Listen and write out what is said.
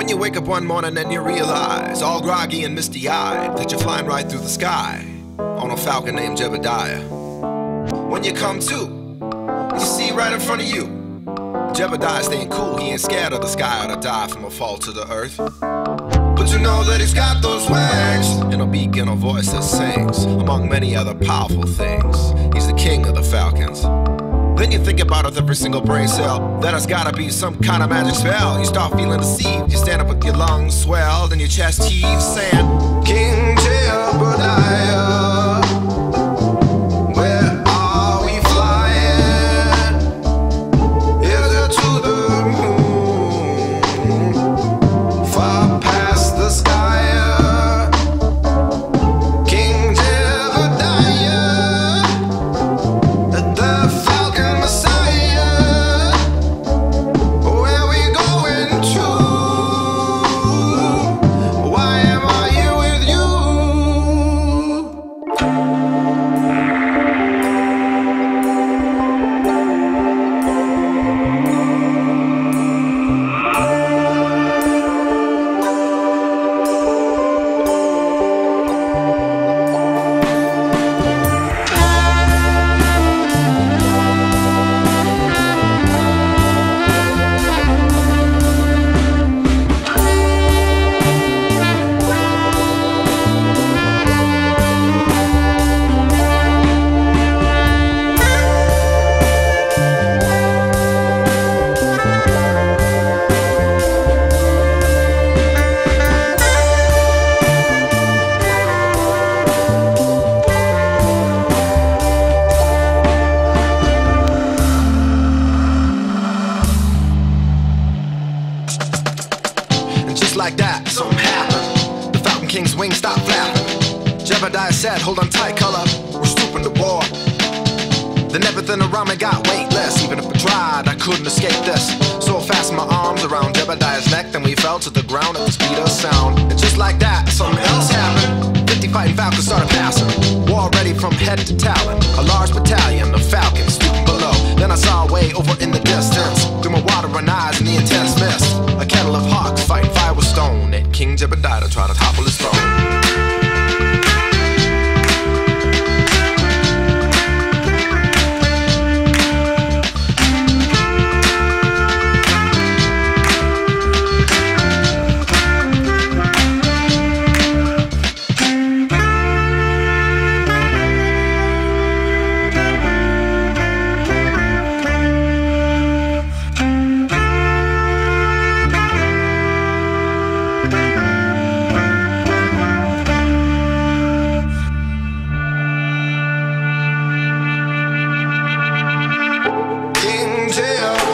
When you wake up one morning and you realize, all groggy and misty-eyed, that you're flying right through the sky on a falcon named Jebediah. When you come to, you see right in front of you Jebediah staying cool, he ain't scared of the sky or to die from a fall to the earth. But you know that he's got those wings and a beak and a voice that sings, among many other powerful things. He's the king of the falcons. Then you think about it with every single brain cell, that has gotta be some kind of magic spell. You start feeling deceived, you stand up with your lungs swelled and your chest heaves, saying, King Jebediah, where are we flying? Is it to the moon, far past the sky? King Jebediah, the Falcon Messiah, where we going to? Why am I here with you? Like that, something happened. The Falcon King's wings stopped flapping. Jebediah said, hold on tight, color, we're stooping to war. Then everything around me got weightless. Even if I tried, I couldn't escape this. So I fastened my arms around Jebediah's neck, then we fell to the ground at the speed of sound. And just like that, something else happened. 50 fighting falcons started passing, war ready from head to talon. A large battalion of falcons stooping below. Then I saw a way over in the distance, through my watering eyes in the intense mist, a kettle of hawks fighting fire with stone, and King Jebediah tried to topple his throne. King Jebediah.